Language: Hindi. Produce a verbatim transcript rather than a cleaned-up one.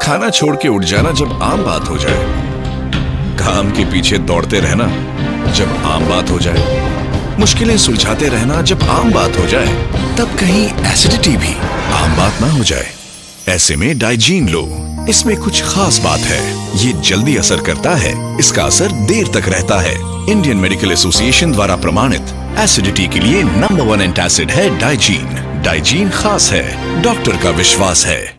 खाना छोड़ के उठ जाना जब आम बात हो जाए, काम के पीछे दौड़ते रहना जब आम बात हो जाए, मुश्किलें सुलझाते रहना जब आम बात हो जाए, तब कहीं एसिडिटी भी आम बात ना हो जाए। ऐसे में डाइजीन लो, इसमें कुछ खास बात है। ये जल्दी असर करता है, इसका असर देर तक रहता है। इंडियन मेडिकल एसोसिएशन द्वारा प्रमाणित एसिडिटी के लिए नंबर वन एंटासिड है डाइजीन। डाइजीन खास है, डॉक्टर का विश्वास है।